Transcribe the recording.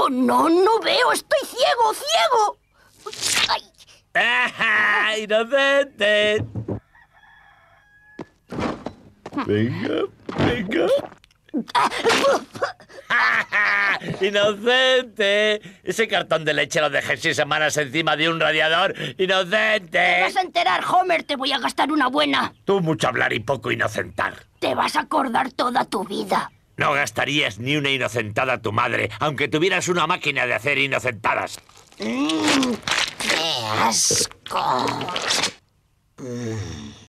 Oh, no, no veo. Estoy ciego, ciego. Ay. ¡Ah, inocente! Venga, venga. ¡Inocente! Ese cartón de leche lo dejé 6 semanas encima de un radiador. ¡Inocente! Te vas a enterar, Homer. Te voy a gastar una buena. Tú mucho hablar y poco inocentar. Te vas a acordar toda tu vida. No gastarías ni una inocentada a tu madre, aunque tuvieras una máquina de hacer inocentadas. ¡Qué asco!